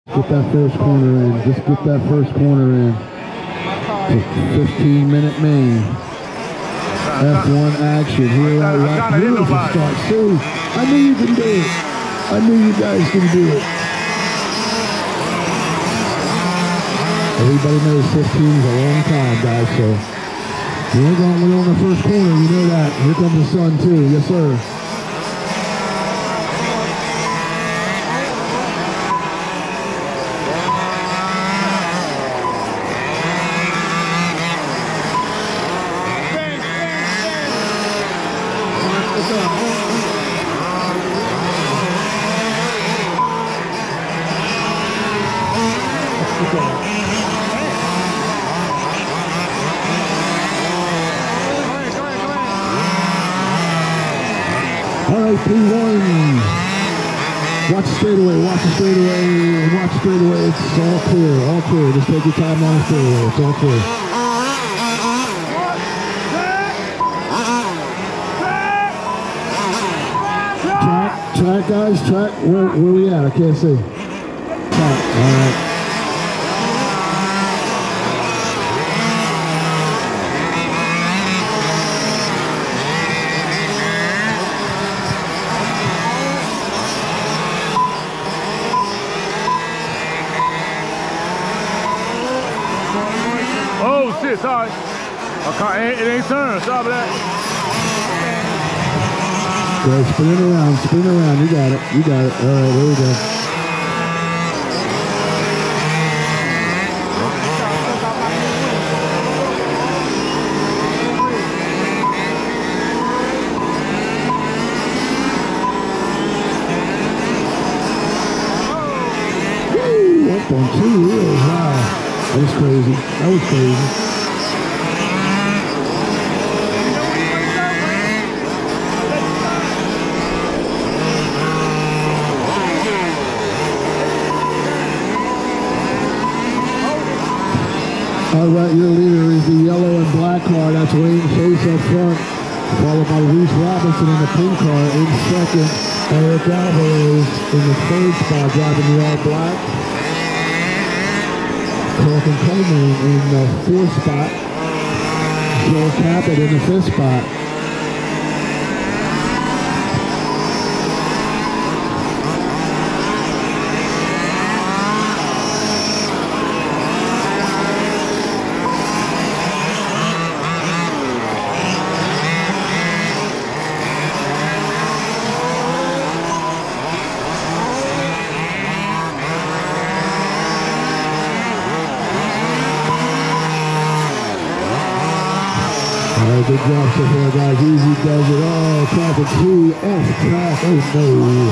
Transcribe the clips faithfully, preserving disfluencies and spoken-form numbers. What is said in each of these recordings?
Get that first corner in. Just get that first corner in. fifteen minute main. F one action. Here at lap beautiful start. See, I knew you can do it. I knew you guys can do it. Everybody knows fifteen is a long time, guys, so we ain't going to win on the first corner. You know that. Here comes the sun, too. Yes, sir. All right, P one. Watch the straightaway, watch the straightaway, watch the straightaway. It's all clear, all clear. Just take your time on the straightaway. It's all clear. Track, track, guys, track. Where, where we at? I can't see. Track. All right. Oh shit, sorry. Okay, it ain't turned, sorry about that. Go, spin it around, spin it around. You got it, you got it. All right, there we go. Woo, up on two wheels, wow. That was crazy. That was crazy. All right, your leader is the yellow and black car. That's Wayne Chase up front, followed by Reese Robinson in the pink car. In second, Eric Alvarez in the third spot, driving the all black. Colton Coleman in the fourth spot. Joel Caput in the fifth spot. Good job so far, guys. Easy does it all. Traffic two off track. Oh no.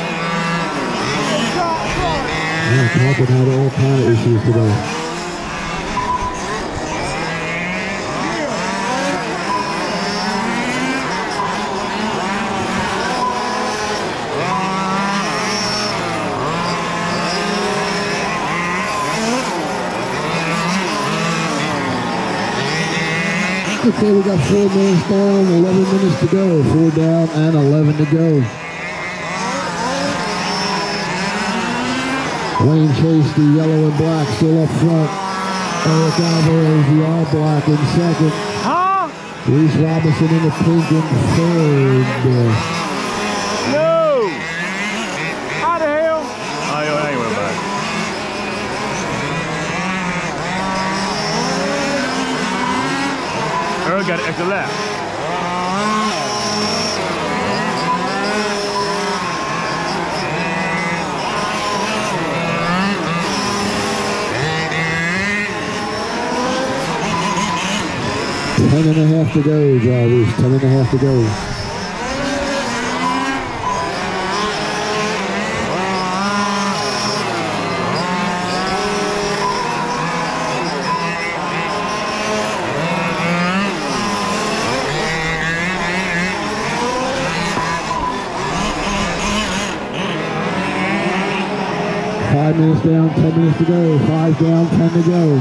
Yeah, Captain had all kind of issues today. Okay, we got four minutes down, eleven minutes to go. Four down and eleven to go. Wayne Chase, the yellow and black, still up front. Eric Alvarez, the all black, in second. Huh? Reese Robinson in the pink in third. No! How the hell? Oh, yo, I ain't worried about it. Earl got an extra lap. Ten and a half to go, drivers. Ten and a half to go. Five minutes down, ten minutes to go. Five down, ten to go.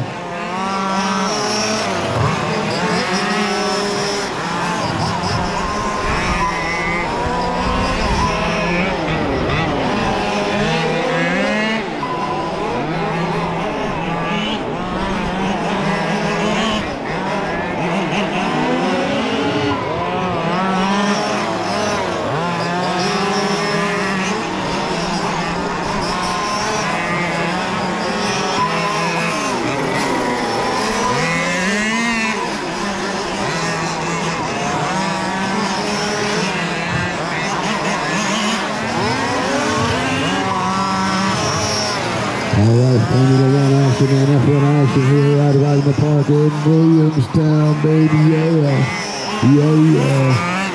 All right, Formula One action and F one action here at Wagner Park in Williamstown, baby, yeah, yeah, yeah.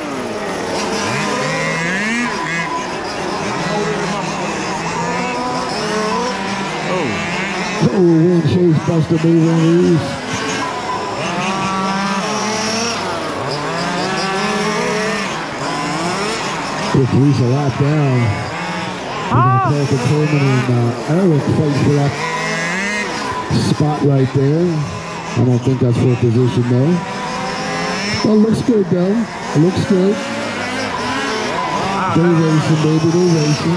Oh, wind chase buster moving loose. With Reese a lap down. We're going to call Coleman and uh, Eric fight for that spot right there. I don't think that's for position though. Well, it looks good though. It looks good. They're racing, baby, they're racing.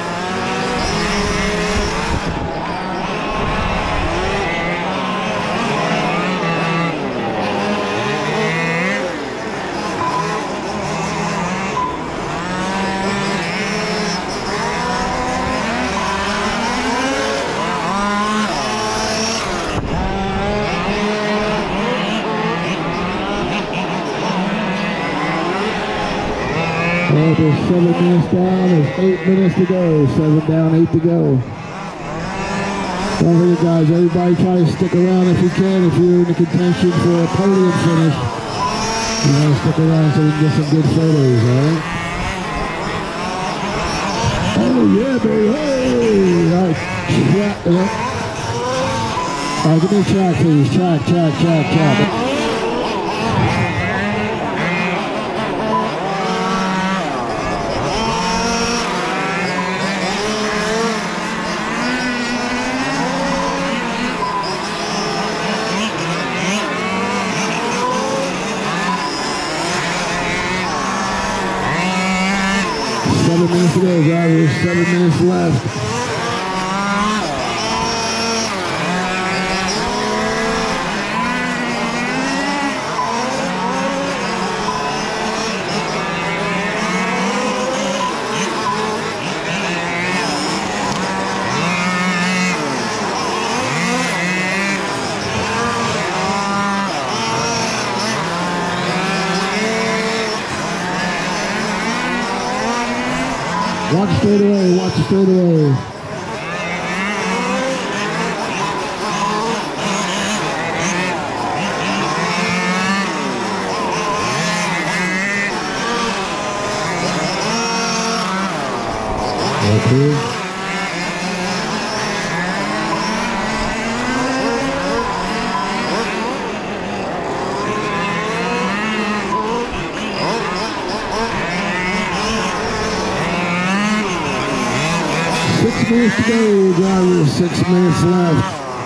Well, there's seven minutes down, there's eight minutes to go. Seven down, eight to go. Don't forget, guys, everybody try to stick around if you can. If you're in the contention for a podium finish, you want to stick around so we can get some good photos, alright? Oh, yeah, baby. Hey! Alright, track. Alright, give me a track, please. Track, track, track, track. Seven minutes to go, drivers. Seven minutes left. Watch the straightaway, watch the straightaway. Okay. Six minutes to go, drivers. Six minutes left.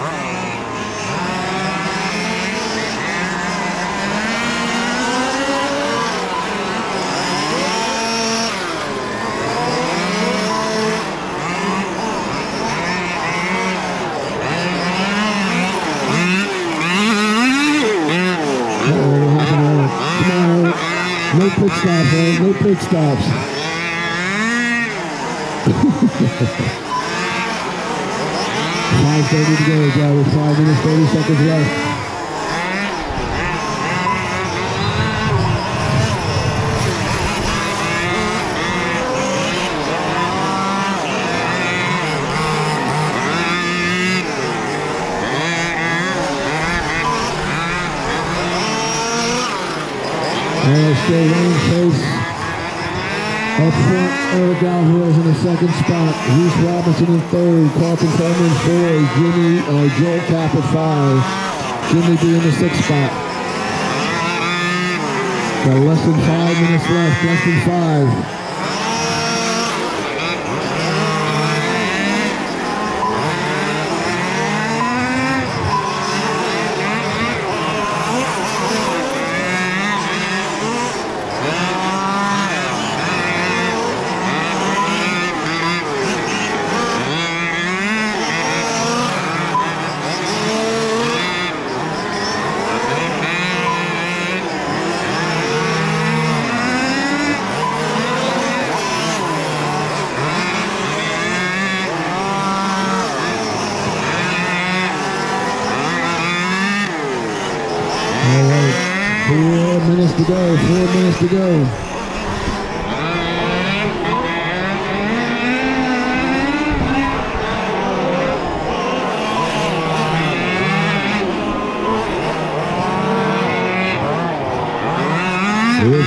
Uh-oh, what happened there? Come on, no pit stops, eh? No pit stops. Five thirty to go, drivers. Five minutes, thirty seconds left. And still running chase. Up front, Eric Alvarez in the second spot. Reese Robinson in third. Carlton Coleman in four. Jimmy, uh, Joel Cap at five. Jimmy B in the sixth spot. Got less than five minutes left. Less than five. Four minutes to go, four minutes to go.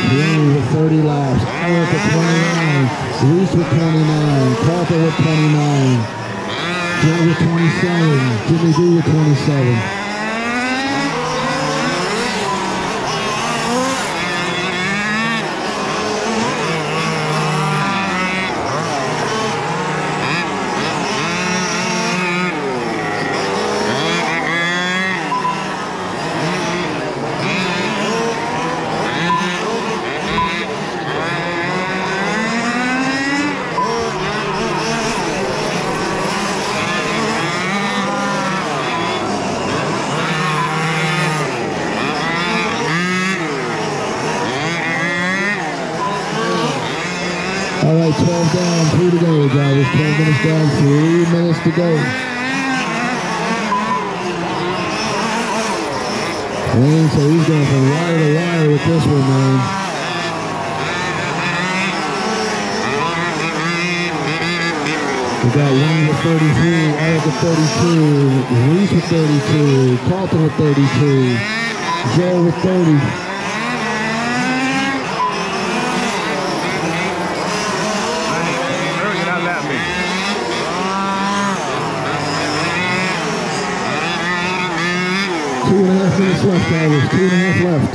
Wayne with thirty laps. Eric at twenty-nine. Reese with twenty-nine. Carter with twenty-nine. Joe with twenty-seven. Jimmy D with twenty-seven. All right, twelve down, three to go, drivers. twelve minutes down, three minutes to go. Wayne, so he's going from wire to wire with this one, man. We got Wayne with thirty-three, Eric with thirty-two, Reese with thirty-two, Carlton with thirty-two, Joe with thirty. Two and a half minutes left, drivers. Two and a half left.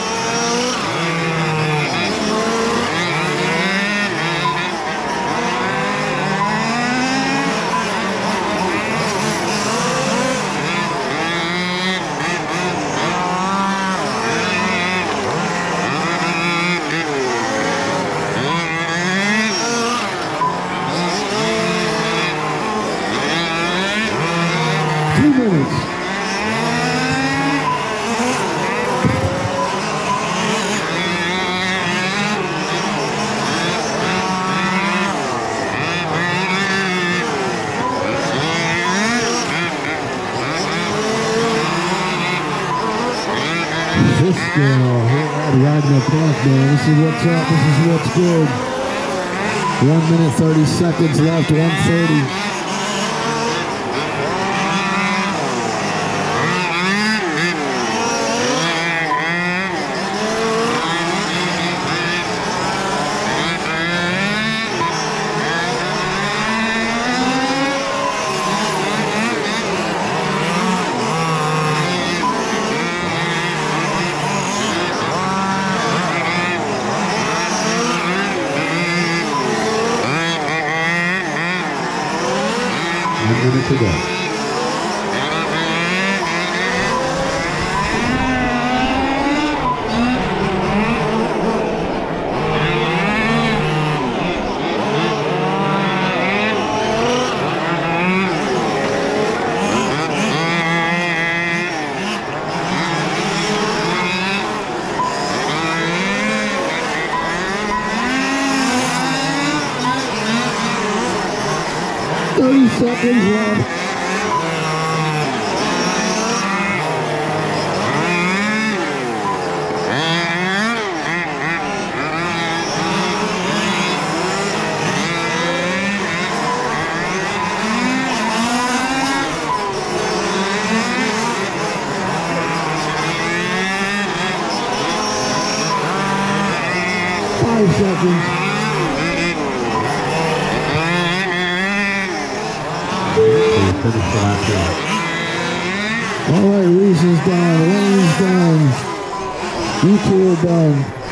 Two minutes. This girl here at Wagner Park, man. This is what's up. This is what's good. One minute, thirty seconds left. one thirty. One minute to go. thirty seconds left. Five seconds. All right, Reese is done. Wayne's done. You two are done.